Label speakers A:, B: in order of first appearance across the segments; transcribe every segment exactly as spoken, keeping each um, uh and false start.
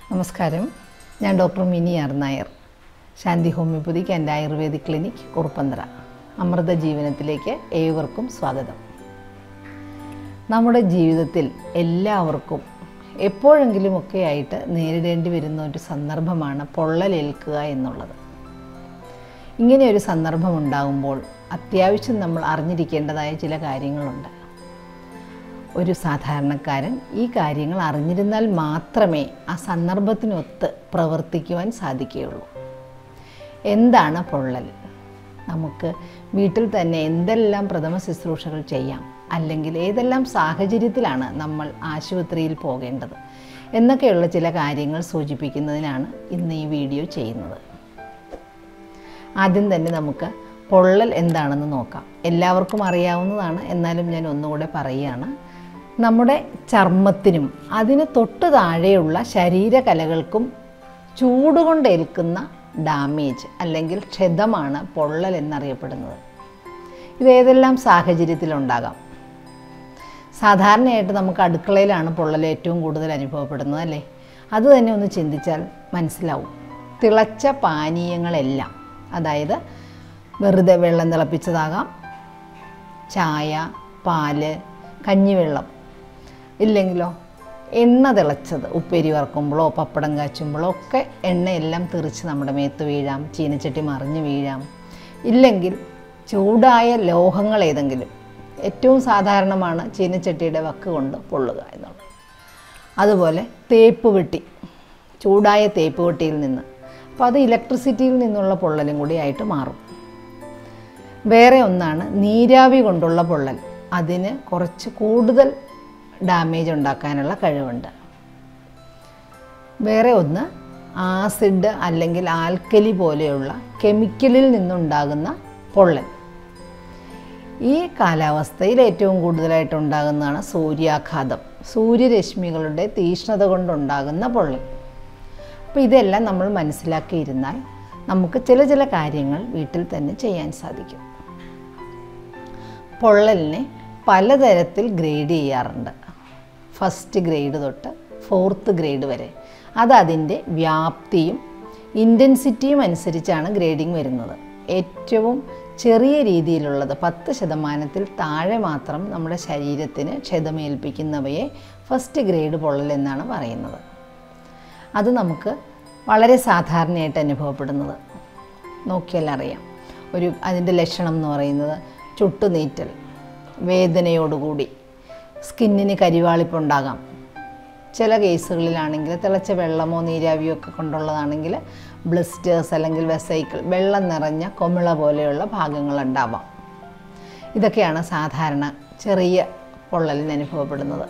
A: നമസ്കാരം, ഞാൻ doctor Mini R Nair, Shanti homeopathic and ayurvedic clinic Kuruppanthara. Amrita ജീവനത്തിലേക്ക് ഏവർക്കും സ്വാഗതം. നമ്മുടെ ജീവിതത്തിൽ എല്ലാവർക്കും എപ്പോഴെങ്കിലുമൊക്കെ ആയിട്ട് നേരിടേണ്ടി വരുന്ന ഒരു സന്ദർഭമാണ് പൊള്ളലേൽക്കുക എന്നുള്ളത്. ഇങ്ങനെ ഒരു സന്ദർഭം ഉണ്ടാകുമ്പോൾ അത്യാവശ്യം നമ്മൾ അറിഞ്ഞിരിക്കേണ്ടതായ ചില കാര്യങ്ങളുണ്ട്. ഒരു സാധാരണക്കാരൻ ഈ കാര്യങ്ങൾ അറിഞ്ഞിരുന്നാൽ മാത്രമേ ആ സന്ദർഭത്തിനൊത്ത് പ്രവർത്തിക്കുവാൻ സാധിക്കുകയുള്ളൂ. എന്താണ് പൊള്ളൽ? നമുക്ക് വീട്ടിൽ തന്നെ എന്തെല്ലാം പ്രഥമ ശുശ്രൂഷകൾ ചെയ്യാം, അല്ലെങ്കിൽ ഏതെല്ലാം സാഹചര്യത്തിലാണ് നമ്മൾ ആശുപത്രിയിൽ പോകേണ്ടത് എന്നൊക്കെയുള്ള ചില കാര്യങ്ങൾ സൂചിപ്പിക്കുന്നതിനാണ് ഇന്ന് ഈ വീഡിയോ ചെയ്യുന്നത്. ആദ്യം തന്നെ നമുക്ക് പൊള്ളൽ എന്താണെന്ന് നോക്കാം. എല്ലാവർക്കും അറിയാവുന്നതാണ്, എന്നാലും ഞാൻ ഒന്നുകൂടെ പറയുകയാണ്. നമ്മുടെ ചർമ്മത്തിനും അതിന് തൊട്ട് താഴെയുള്ള ശരീരകലകൾക്കും ചൂടുകൊണ്ടേൽക്കുന്ന ഡാമേജ് അല്ലെങ്കിൽ ക്ഷതമാണ് പൊള്ളൽ എന്നറിയപ്പെടുന്നത്. ഇതേതെല്ലാം സാഹചര്യത്തിലുണ്ടാകാം. സാധാരണയായിട്ട് നമുക്ക് അടുക്കളയിലാണ് പൊള്ളൽ ഏറ്റവും കൂടുതൽ അനുഭവപ്പെടുന്നത്, അല്ലേ? അത് തന്നെ ഒന്ന് ചിന്തിച്ചാൽ മനസ്സിലാവും. തിളച്ച പാനീയങ്ങളെല്ലാം, അതായത് വെറുതെ വെള്ളം തിളപ്പിച്ചതാകാം, ചായ, പാല്, കഞ്ഞിവെള്ളം, ഇല്ലെങ്കിലോ എണ്ണ തിളച്ചത്, ഉപ്പേരി വറക്കുമ്പോഴോ പപ്പടം കാച്ചുമ്പോഴോ ഒക്കെ എണ്ണയെല്ലാം തെറിച്ച് നമ്മുടെ മേത്ത് വീഴാം, ചീനച്ചട്ടി മറിഞ്ഞ് വീഴാം. ഇല്ലെങ്കിൽ ചൂടായ ലോഹങ്ങൾ ഏതെങ്കിലും, ഏറ്റവും സാധാരണമാണ് ചീനച്ചട്ടിയുടെ വക്ക് കൊണ്ട് പൊള്ളുക എന്നുള്ളത്. അതുപോലെ തേപ്പ് വെട്ടി, ചൂടായ തേപ്പ് വെട്ടിയിൽ നിന്ന്, അപ്പോൾ അത് ഇലക്ട്രിസിറ്റിയിൽ നിന്നുള്ള പൊള്ളലും കൂടി ആയിട്ട് മാറും. വേറെ ഒന്നാണ് നീരാവി കൊണ്ടുള്ള പൊള്ളൽ. അതിന് കുറച്ച് കൂടുതൽ ഡാമേജ് ഉണ്ടാക്കാനുള്ള കഴിവുണ്ട്. വേറെ ഒന്ന് ആസിഡ് അല്ലെങ്കിൽ ആൽക്കലി പോലെയുള്ള കെമിക്കലിൽ നിന്നുണ്ടാകുന്ന പൊള്ളൽ. ഈ കാലാവസ്ഥയിൽ ഏറ്റവും കൂടുതലായിട്ടുണ്ടാകുന്നതാണ് സൂര്യാഘാതം, സൂര്യരശ്മികളുടെ തീക്ഷ്ണത കൊണ്ടുണ്ടാകുന്ന പൊള്ളൽ. അപ്പോൾ ഇതെല്ലാം നമ്മൾ മനസ്സിലാക്കിയിരുന്നാൽ നമുക്ക് ചില ചില കാര്യങ്ങൾ വീട്ടിൽ തന്നെ ചെയ്യാൻ സാധിക്കും. പൊള്ളലിനെ പലതരത്തിൽ ഗ്രേഡ് ചെയ്യാറുണ്ട്. ഫസ്റ്റ് ഗ്രേഡ് തൊട്ട് ഫോർത്ത് ഗ്രേഡ് വരെ. അത് അതിൻ്റെ വ്യാപ്തിയും ഇൻറ്റൻസിറ്റിയും അനുസരിച്ചാണ് ഗ്രേഡിങ് വരുന്നത്. ഏറ്റവും ചെറിയ രീതിയിലുള്ളത് പത്ത് ശതമാനത്തിൽ താഴെ മാത്രം നമ്മുടെ ശരീരത്തിന് ക്ഷതമേൽപ്പിക്കുന്നവയെ ഫസ്റ്റ് ഗ്രേഡ് പൊള്ളൽ എന്നാണ് പറയുന്നത്. അത് നമുക്ക് വളരെ സാധാരണയായിട്ട് അനുഭവപ്പെടുന്നത് നോക്കിയാൽ അറിയാം. ഒരു അതിൻ്റെ ലക്ഷണം എന്ന് പറയുന്നത് ചുട്ടുനീറ്റൽ, വേദനയോടുകൂടി, സ്കിന്നിന് കരിവാളിപ്പുണ്ടാകാം. ചില കേസുകളിലാണെങ്കിൽ തിളച്ച വെള്ളമോ നീരാവിയോ ഒക്കെ കൊണ്ടുള്ളതാണെങ്കിൽ ബ്ലിസ്റ്റേഴ്സ് അല്ലെങ്കിൽ വെസൈക്കിൾ, വെള്ളം നിറഞ്ഞ കൊമിള പോലെയുള്ള ഭാഗങ്ങളുണ്ടാവാം. ഇതൊക്കെയാണ് സാധാരണ ചെറിയ പൊള്ളലിന് അനുഭവപ്പെടുന്നത്.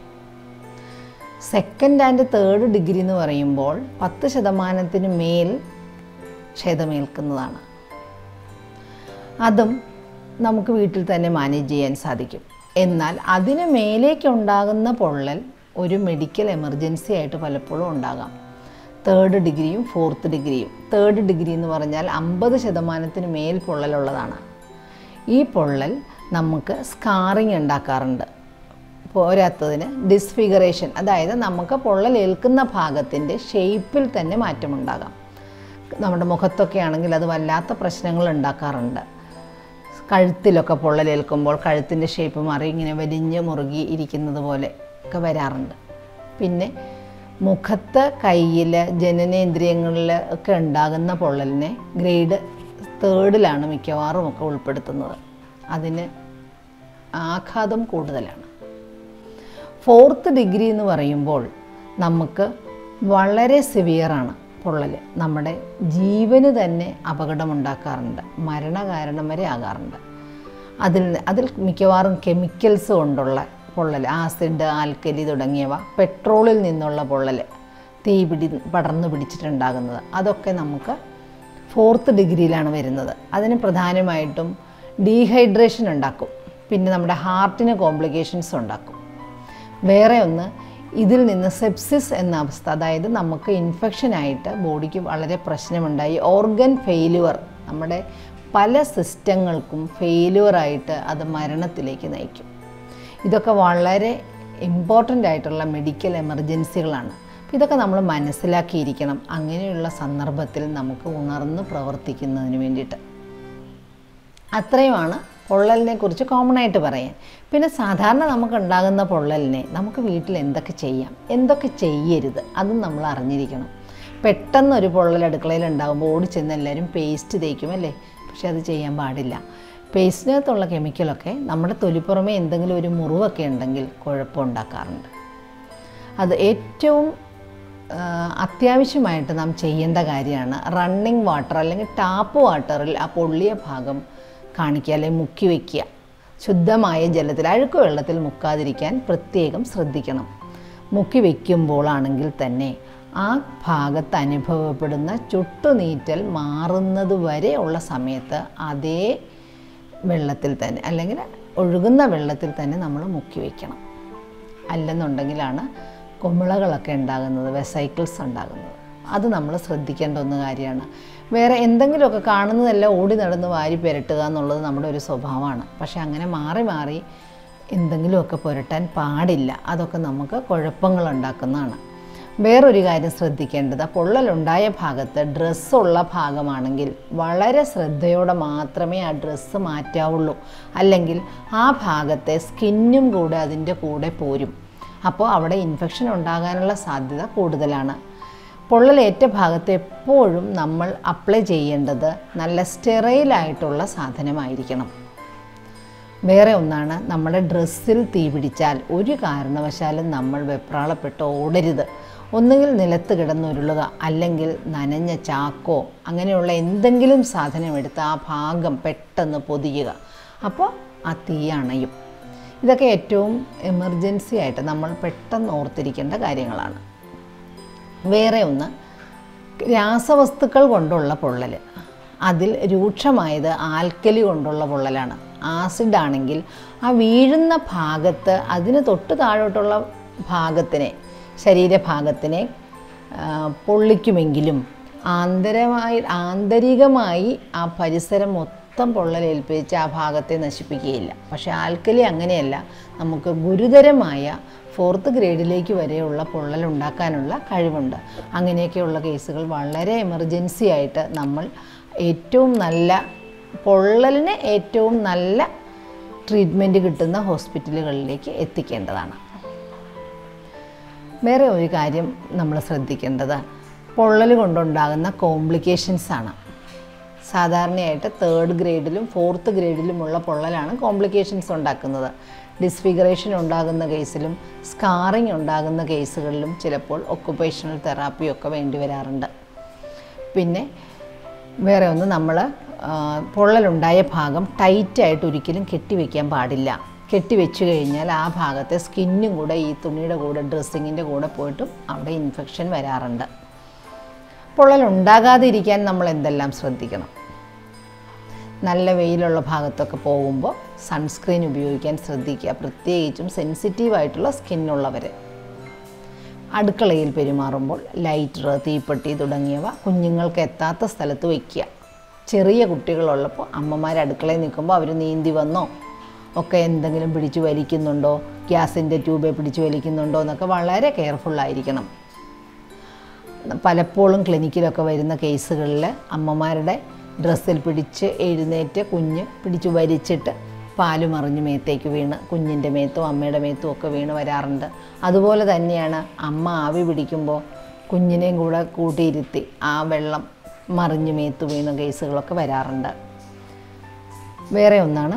A: സെക്കൻഡ് ആൻഡ് തേർഡ് ഡിഗ്രി എന്ന് പറയുമ്പോൾ പത്ത് ശതമാനത്തിന് മേൽ ക്ഷതമേൽക്കുന്നതാണ്. അതും നമുക്ക് വീട്ടിൽ തന്നെ മാനേജ് ചെയ്യാൻ സാധിക്കും. എന്നാൽ അതിന് മേലേക്കുണ്ടാകുന്ന പൊള്ളൽ ഒരു മെഡിക്കൽ എമർജൻസി ആയിട്ട് പലപ്പോഴും ഉണ്ടാകാം. തേർഡ് ഡിഗ്രിയും ഫോർത്ത് ഡിഗ്രിയും. തേർഡ് ഡിഗ്രി എന്ന് പറഞ്ഞാൽ അമ്പത് ശതമാനത്തിന് മേൽ പൊള്ളലുള്ളതാണ്. ഈ പൊള്ളൽ നമുക്ക് സ്കാറിങ് ഉണ്ടാക്കാറുണ്ട്. പോരാത്തതിന് ഡിസ്ഫിഗറേഷൻ, അതായത് നമുക്ക് പൊള്ളലേൽക്കുന്ന ഭാഗത്തിൻ്റെ ഷേപ്പിൽ തന്നെ മാറ്റമുണ്ടാകാം. നമ്മുടെ മുഖത്തൊക്കെ ആണെങ്കിൽ അത് വല്ലാത്ത പ്രശ്നങ്ങൾ ഉണ്ടാക്കാറുണ്ട്. കഴുത്തിലൊക്കെ പൊള്ളലേൽക്കുമ്പോൾ കഴുത്തിൻ്റെ ഷേപ്പ് മാറി ഇങ്ങനെ വലിഞ്ഞ് മുറുകി ഇരിക്കുന്നത് പോലെ ഒക്കെ വരാറുണ്ട്. പിന്നെ മുഖത്ത്, കയ്യിൽ, ജനനേന്ദ്രിയങ്ങളിൽ ഒക്കെ ഉണ്ടാകുന്ന പൊള്ളലിനെ ഗ്രേഡ് തേർഡിലാണ് മിക്കവാറും ഒക്കെ ഉൾപ്പെടുത്തുന്നത്. അതിന് ആഘാതം കൂടുതലാണ്. ഫോർത്ത് ഡിഗ്രി എന്ന് പറയുമ്പോൾ നമുക്ക് വളരെ സിവിയറാണ് പൊള്ളൽ. നമ്മുടെ ജീവന് തന്നെ അപകടമുണ്ടാക്കാറുണ്ട്, മരണകാരണം വരെ ആകാറുണ്ട്. അതിൽ അതിൽ മിക്കവാറും കെമിക്കൽസ് കൊണ്ടുള്ള പൊള്ളൽ, ആസിഡ്, ആൽക്കലി തുടങ്ങിയവ, പെട്രോളിൽ നിന്നുള്ള പൊള്ളൽ, തീ പിടി പടർന്നു പിടിച്ചിട്ടുണ്ടാകുന്നത്, അതൊക്കെ നമുക്ക് ഫോർത്ത് ഡിഗ്രിയിലാണ് വരുന്നത്. അതിന് പ്രധാനമായിട്ടും ഡീഹൈഡ്രേഷൻ ഉണ്ടാക്കും. പിന്നെ നമ്മുടെ ഹാർട്ടിന് കോംപ്ലിക്കേഷൻസ് ഉണ്ടാക്കും. വേറെ ഒന്ന്, ഇതിൽ നിന്ന് സെപ്സിസ് എന്ന അവസ്ഥ, അതായത് നമുക്ക് ഇൻഫെക്ഷനായിട്ട് ബോഡിക്ക് വളരെ പ്രശ്നമുണ്ടായി ഓർഗൻ ഫെയിലുവർ, നമ്മുടെ പല സിസ്റ്റങ്ങൾക്കും ഫെയിലുവറായിട്ട് അത് മരണത്തിലേക്ക് നയിക്കും. ഇതൊക്കെ വളരെ ഇമ്പോർട്ടൻ്റ് ആയിട്ടുള്ള മെഡിക്കൽ എമർജൻസികളാണ്. ഇതൊക്കെ നമ്മൾ മനസ്സിലാക്കിയിരിക്കണം അങ്ങനെയുള്ള സന്ദർഭത്തിൽ നമുക്ക് ഉണർന്ന് പ്രവർത്തിക്കുന്നതിന് വേണ്ടിയിട്ട്. അത്രയുമാണ് പൊള്ളലിനെ കുറിച്ച് കോമൺ ആയിട്ട് പറയാൻ. പിന്നെ സാധാരണ നമുക്കുണ്ടാകുന്ന പൊള്ളലിനെ നമുക്ക് വീട്ടിൽ എന്തൊക്കെ ചെയ്യാം, എന്തൊക്കെ ചെയ്യരുത്, അതും നമ്മൾ അറിഞ്ഞിരിക്കണം. പെട്ടെന്നൊരു പൊള്ളൽ അടുക്കളയിൽ ഉണ്ടാകുമ്പോൾ ഓടിച്ചെന്ന് എല്ലാവരും പേസ്റ്റ് തേക്കും അല്ലേ? പക്ഷെ അത് ചെയ്യാൻ പാടില്ല. പേസ്റ്റിനകത്തുള്ള കെമിക്കലൊക്കെ നമ്മുടെ തൊലിപ്പുറമേ എന്തെങ്കിലും ഒരു മുറിവൊക്കെ ഉണ്ടെങ്കിൽ കുഴപ്പമുണ്ടാക്കാറുണ്ട്. അത് ഏറ്റവും അത്യാവശ്യമായിട്ട് നാം ചെയ്യേണ്ട കാര്യമാണ് റണ്ണിങ് വാട്ടർ അല്ലെങ്കിൽ ടാപ്പ് വാട്ടറിൽ ആ പൊള്ളിയ ഭാഗം കാണിക്കുക അല്ലെങ്കിൽ മുക്കി വയ്ക്കുക. ശുദ്ധമായ ജലത്തിൽ, അഴുക്ക് വെള്ളത്തിൽ മുക്കാതിരിക്കാൻ പ്രത്യേകം ശ്രദ്ധിക്കണം. മുക്കി വയ്ക്കുമ്പോഴാണെങ്കിൽ തന്നെ ആ ഭാഗത്ത് അനുഭവപ്പെടുന്ന ചുട്ടുനീറ്റൽ മാറുന്നത് വരെ ഉള്ള സമയത്ത് അതേ വെള്ളത്തിൽ തന്നെ അല്ലെങ്കിൽ ഒഴുകുന്ന വെള്ളത്തിൽ തന്നെ നമ്മൾ മുക്കി വയ്ക്കണം. അല്ലെന്നുണ്ടെങ്കിലാണ് കുമിളകളൊക്കെ ഉണ്ടാകുന്നത്, വെസൈക്കിൾസ് ഉണ്ടാകുന്നത്. അത് നമ്മൾ ശ്രദ്ധിക്കേണ്ട ഒന്ന് കാര്യമാണ്. വേറെ എന്തെങ്കിലുമൊക്കെ കാണുന്നതെല്ലാം ഓടി നടന്ന് വാരി പുരട്ടുക എന്നുള്ളത് നമ്മുടെ ഒരു സ്വഭാവമാണ്. പക്ഷെ അങ്ങനെ മാറി മാറി എന്തെങ്കിലുമൊക്കെ പുരട്ടാൻ പാടില്ല. അതൊക്കെ നമുക്ക് കുഴപ്പങ്ങൾ ഉണ്ടാക്കുന്നതാണ്. വേറൊരു കാര്യം ശ്രദ്ധിക്കേണ്ടത്, പൊള്ളലുണ്ടായ ഭാഗത്ത് ഡ്രസ്സുള്ള ഭാഗമാണെങ്കിൽ വളരെ ശ്രദ്ധയോടെ മാത്രമേ ആ ഡ്രസ്സ് മാറ്റാവുള്ളൂ. അല്ലെങ്കിൽ ആ ഭാഗത്തെ സ്കിന്നും കൂടെ അതിൻ്റെ കൂടെ പോരും. അപ്പോൾ അവിടെ ഇൻഫെക്ഷൻ ഉണ്ടാകാനുള്ള സാധ്യത കൂടുതലാണ്. പൊള്ളലേറ്റ ഭാഗത്ത് എപ്പോഴും നമ്മൾ അപ്ലൈ ചെയ്യേണ്ടത് നല്ല സ്റ്റെറൈലായിട്ടുള്ള സാധനമായിരിക്കണം. വേറെ ഒന്നാണ്, നമ്മുടെ ഡ്രസ്സിൽ തീ പിടിച്ചാൽ ഒരു കാരണവശാലും നമ്മൾ വെപ്രാളപ്പെട്ട് ഓടരുത്. ഒന്നുകിൽ നിലത്ത് കിടന്നുരുളുക, അല്ലെങ്കിൽ നനഞ്ഞ ചാക്കോ അങ്ങനെയുള്ള എന്തെങ്കിലും സാധനം എടുത്ത് ആ ഭാഗം പെട്ടെന്ന് പൊതിയുക. അപ്പോൾ ആ തീ അണയും. ഇതൊക്കെ ഏറ്റവും എമർജൻസി ആയിട്ട് നമ്മൾ പെട്ടെന്ന് ഓർത്തിരിക്കേണ്ട കാര്യങ്ങളാണ്. വേറെ ഒന്ന്, രാസവസ്തുക്കൾ കൊണ്ടുള്ള പൊള്ളൽ. അതിൽ രൂക്ഷമായത് ആൽക്കലി കൊണ്ടുള്ള പൊള്ളലാണ്. ആസിഡ് ആണെങ്കിൽ ആ വീഴുന്ന ഭാഗത്ത് അതിന് തൊട്ട് താഴോട്ടുള്ള ഭാഗത്തിനെ, ശരീരഭാഗത്തിനെ പൊള്ളിക്കുമെങ്കിലും ആന്തരമായി ആന്തരികമായി ആ പരിസരം മൊത്തം പൊള്ളലേൽപ്പിച്ച് ആ ഭാഗത്തെ നശിപ്പിക്കുകയില്ല. പക്ഷേ ആൽക്കലി അങ്ങനെയല്ല. നമുക്ക് ഗുരുതരമായ ഫോർത്ത് ഗ്രേഡിലേക്ക് വരെയുള്ള പൊള്ളലുണ്ടാക്കാനുള്ള കഴിവുണ്ട്. അങ്ങനെയൊക്കെയുള്ള കേസുകൾ വളരെ എമർജൻസി ആയിട്ട് നമ്മൾ ഏറ്റവും നല്ല പൊള്ളലിന് ഏറ്റവും നല്ല ട്രീറ്റ്മെൻറ്റ് കിട്ടുന്ന ഹോസ്പിറ്റലുകളിലേക്ക് എത്തിക്കേണ്ടതാണ്. വേറെ ഒരു കാര്യം നമ്മൾ ശ്രദ്ധിക്കേണ്ടത് പൊള്ളൽ കൊണ്ടുണ്ടാകുന്ന കോംപ്ലിക്കേഷൻസാണ്. സാധാരണയായിട്ട് തേർഡ് ഗ്രേഡിലും ഫോർത്ത് ഗ്രേഡിലുമുള്ള പൊള്ളലാണ് കോംപ്ലിക്കേഷൻസ് ഉണ്ടാക്കുന്നത്. ഡിസ്ഫിഗറേഷൻ ഉണ്ടാകുന്ന കേസിലും സ്കാറിങ് ഉണ്ടാകുന്ന കേസുകളിലും ചിലപ്പോൾ ഒക്കുപേഷണൽ തെറാപ്പിയൊക്കെ വേണ്ടി വരാറുണ്ട്. പിന്നെ വേറെ ഒന്ന്, നമ്മൾ പൊള്ളലുണ്ടായ ഭാഗം ടൈറ്റായിട്ട് ഒരിക്കലും കെട്ടിവെക്കാൻ പാടില്ല. കെട്ടിവെച്ച് കഴിഞ്ഞാൽ ആ ഭാഗത്തെ സ്കിന്നും കൂടെ ഈ തുണിയുടെ കൂടെ ഡ്രസ്സിങ്ങിൻ്റെ കൂടെ പോയിട്ടും അവിടെ ഇൻഫെക്ഷൻ വരാറുണ്ട്. പൊള്ളലുണ്ടാകാതിരിക്കാൻ നമ്മൾ എന്തെല്ലാം ശ്രദ്ധിക്കണം? നല്ല വെയിലുള്ള ഭാഗത്തൊക്കെ പോകുമ്പോൾ സൺസ്ക്രീൻ ഉപയോഗിക്കാൻ ശ്രദ്ധിക്കുക, പ്രത്യേകിച്ചും സെൻസിറ്റീവായിട്ടുള്ള സ്കിന്നുള്ളവർ. അടുക്കളയിൽ പെരുമാറുമ്പോൾ ലൈറ്റർ, തീപ്പെട്ടി തുടങ്ങിയവ കുഞ്ഞുങ്ങൾക്ക് എത്താത്ത സ്ഥലത്ത് വയ്ക്കുക. ചെറിയ കുട്ടികളുള്ളപ്പോൾ അമ്മമാർ അടുക്കളയിൽ നിൽക്കുമ്പോൾ അവർ നീന്തി വന്നോ ഒക്കെ എന്തെങ്കിലും പിടിച്ച് വലിക്കുന്നുണ്ടോ, ഗ്യാസിൻ്റെ ട്യൂബെ പിടിച്ച് വലിക്കുന്നുണ്ടോ എന്നൊക്കെ വളരെ കെയർഫുള്ളായിരിക്കണം. പലപ്പോഴും ക്ലിനിക്കിലൊക്കെ വരുന്ന കേസുകളിൽ അമ്മമാരുടെ ഡ്രസ്സിൽ പിടിച്ച് എഴുന്നേറ്റ് കുഞ്ഞ് പിടിച്ച് വലിച്ചിട്ട് പാല് മറിഞ്ഞ് മേത്തേക്ക് വീണ് കുഞ്ഞിൻ്റെ മേത്തും അമ്മയുടെ മേത്തും ഒക്കെ വീണ് വരാറുണ്ട്. അതുപോലെ തന്നെയാണ് അമ്മ ആവി പിടിക്കുമ്പോൾ കുഞ്ഞിനെയും കൂടെ കൂട്ടിയിരുത്തി ആ വെള്ളം മറിഞ്ഞ് മേത്ത് വീണ കേസുകളൊക്കെ വരാറുണ്ട്. വേറെ ഒന്നാണ്,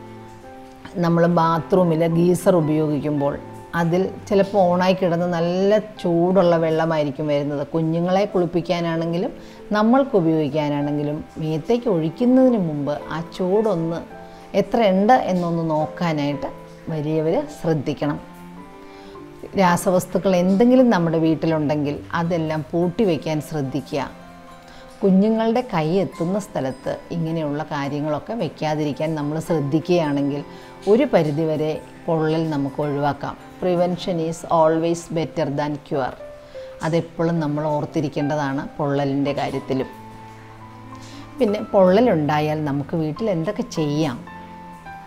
A: നമ്മൾ ബാത്റൂമിൽ ഗീസർ ഉപയോഗിക്കുമ്പോൾ അതിൽ ചിലപ്പോൾ ഓണായി കിടന്ന് നല്ല ചൂടുള്ള വെള്ളമായിരിക്കും വരുന്നത്. കുഞ്ഞുങ്ങളെ കുളിപ്പിക്കാനാണെങ്കിലും നമ്മൾക്ക് ഉപയോഗിക്കാനാണെങ്കിലും മേത്തേക്ക് ഒഴിക്കുന്നതിന് മുമ്പ് ആ ചൂടൊന്ന് എത്ര ഉണ്ട് എന്നൊന്ന് നോക്കാനായിട്ട് വലിയവർ ശ്രദ്ധിക്കണം. രാസവസ്തുക്കൾ എന്തെങ്കിലും നമ്മുടെ വീട്ടിലുണ്ടെങ്കിൽ അതെല്ലാം പൂട്ടി വയ്ക്കാൻ ശ്രദ്ധിക്കുക. കുഞ്ഞുങ്ങളുടെ കൈ എത്തുന്ന സ്ഥലത്ത് ഇങ്ങനെയുള്ള കാര്യങ്ങളൊക്കെ വയ്ക്കാതിരിക്കാൻ നമ്മൾ ശ്രദ്ധിക്കുകയാണെങ്കിൽ ഒരു പരിധിവരെ പൊള്ളൽ നമുക്ക് ഒഴിവാക്കാം. Prevention is always better than cure. അതെപ്പോഴും നമ്മൾ ഓർത്തിരിക്കേണ്ടതാണ് പൊള്ളലിൻ്റെ കാര്യത്തിലും. പിന്നെ പൊള്ളലുണ്ടായാൽ നമുക്ക് വീട്ടിൽ എന്തൊക്കെ ചെയ്യാം?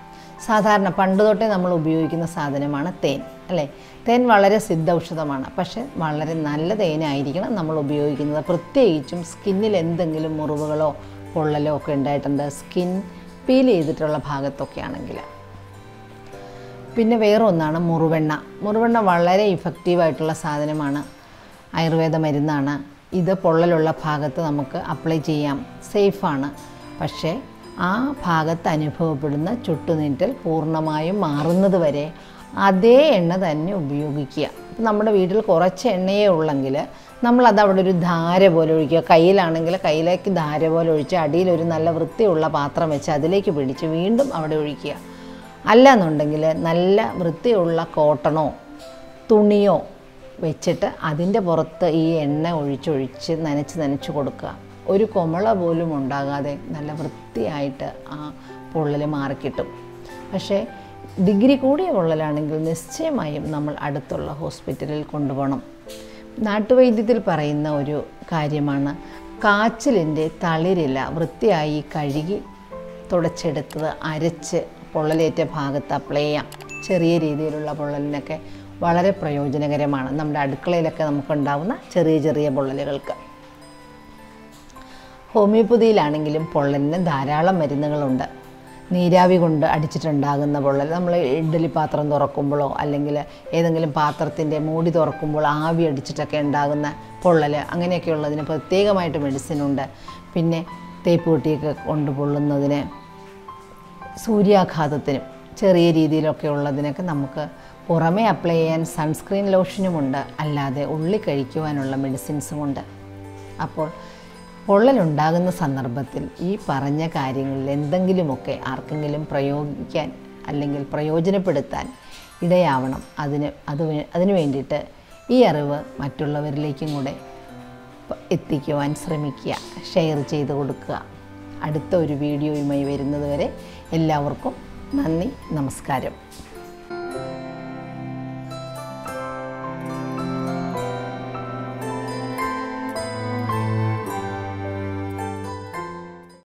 A: സാധാരണ പണ്ട് തൊട്ടേ നമ്മൾ ഉപയോഗിക്കുന്ന സാധനമാണ് തേൻ, അല്ലേ? തേൻ വളരെ സിദ്ധൌഷധമാണ്. പക്ഷേ വളരെ നല്ല തേനായിരിക്കണം നമ്മൾ ഉപയോഗിക്കുന്നത്. പ്രത്യേകിച്ചും സ്കിന്നിൽ എന്തെങ്കിലും മുറിവുകളോ പൊള്ളലോ ഒക്കെ ഉണ്ടായിട്ടുണ്ട്, സ്കിൻ പീൽ ചെയ്തിട്ടുള്ള ഭാഗത്തൊക്കെ ആണെങ്കിൽ. പിന്നെ വേറെ ഒന്നാണ് മുറിവെണ്ണ. മുറിവെണ്ണ വളരെ ഇഫക്റ്റീവായിട്ടുള്ള സാധനമാണ്, ആയുർവേദ മരുന്നാണ്. ഇത് പൊള്ളലുള്ള ഭാഗത്ത് നമുക്ക് അപ്ലൈ ചെയ്യാം, സേഫാണ്. പക്ഷേ ആ ഭാഗത്ത് അനുഭവപ്പെടുന്ന ചുട്ടുനീറ്റൽ പൂർണ്ണമായും മാറുന്നത് വരെ അതേ എണ്ണ തന്നെ ഉപയോഗിക്കുക. ഇപ്പം നമ്മുടെ വീട്ടിൽ കുറച്ച് എണ്ണയേ ഉള്ളെങ്കിൽ നമ്മളത് അവിടെ ഒരു ധാര പോലെ ഒഴിക്കുക. കയ്യിലാണെങ്കിൽ കയ്യിലേക്ക് ധാര പോലെ ഒഴിച്ച് അടിയിലൊരു നല്ല വൃത്തിയുള്ള പാത്രം വെച്ച് അതിലേക്ക് പിടിച്ച് വീണ്ടും അവിടെ ഒഴിക്കുക. അല്ല എന്നുണ്ടെങ്കിൽ നല്ല വൃത്തിയുള്ള കോട്ടണോ തുണിയോ വെച്ചിട്ട് അതിൻ്റെ പുറത്ത് ഈ എണ്ണ ഒഴിച്ചൊഴിച്ച് നനച്ച് നനച്ച് കൊടുക്കുക. ഒരു കൊമള പോലും ഉണ്ടാകാതെ നല്ല വൃത്തിയായിട്ട് ആ പൊള്ളൽ മാറിക്കിട്ടും. പക്ഷേ ഡിഗ്രി കൂടിയ പൊള്ളലാണെങ്കിൽ നിശ്ചയമായും നമ്മൾ അടുത്തുള്ള ഹോസ്പിറ്റലിൽ കൊണ്ടുപോകണം. നാട്ടുവൈദ്യത്തിൽ പറയുന്ന ഒരു കാര്യമാണ് കാച്ചിലിൻ്റെ തളിരില വൃത്തിയായി കഴുകി തുടച്ചെടുത്തത് അരച്ച് പൊള്ളലേറ്റ ഭാഗത്ത് അപ്ലൈ ചെയ്യാം. ചെറിയ രീതിയിലുള്ള പൊള്ളലിനൊക്കെ വളരെ പ്രയോജനകരമാണ്, നമ്മുടെ അടുക്കളയിലൊക്കെ നമുക്കുണ്ടാകുന്ന ചെറിയ ചെറിയ പൊള്ളലുകൾക്ക്. ഹോമിയോപ്പതിയിലാണെങ്കിലും പൊള്ളലിന് ധാരാളം മരുന്നുകളുണ്ട്. നീരാവി കൊണ്ട് അടിച്ചിട്ടുണ്ടാകുന്ന പൊള്ളൽ, നമ്മൾ ഇഡ്ഡലി പാത്രം തുറക്കുമ്പോഴോ അല്ലെങ്കിൽ ഏതെങ്കിലും പാത്രത്തിൻ്റെ മൂടി തുറക്കുമ്പോൾ ആവി അടിച്ചിട്ടൊക്കെ ഉണ്ടാകുന്ന പൊള്ളൽ, അങ്ങനെയൊക്കെയുള്ളതിന് പ്രത്യേകമായിട്ട് മെഡിസിനുണ്ട്. പിന്നെ തേപ്പ് പൊട്ടിയൊക്കെ കൊണ്ട് പൊള്ളുന്നതിന്, സൂര്യാഘാതത്തിനും ചെറിയ രീതിയിലൊക്കെ ഉള്ളതിനൊക്കെ നമുക്ക് പുറമേ അപ്ലൈ ചെയ്യാൻ സൺസ്ക്രീൻ ലോഷനുമുണ്ട്, അല്ലാതെ ഉള്ളി കഴിക്കുവാനുള്ള മെഡിസിൻസുമുണ്ട്. അപ്പോൾ പൊള്ളലുണ്ടാകുന്ന സന്ദർഭത്തിൽ ഈ പറഞ്ഞ കാര്യങ്ങളിൽ എന്തെങ്കിലുമൊക്കെ ആർക്കെങ്കിലും പ്രയോഗിക്കാൻ അല്ലെങ്കിൽ പ്രയോജനപ്പെടുത്താൻ ഇടയാവണം. അതിന് അത് അതിനു വേണ്ടിയിട്ട് ഈ അറിവ് മറ്റുള്ളവരിലേക്കും കൂടെ എത്തിക്കുവാൻ ശ്രമിക്കുക, ഷെയർ ചെയ്ത് കൊടുക്കുക. അടുത്ത ഒരു വീഡിയോയുമായി വരുന്നത് വരെ എല്ലാവർക്കും നന്ദി, നമസ്കാരം.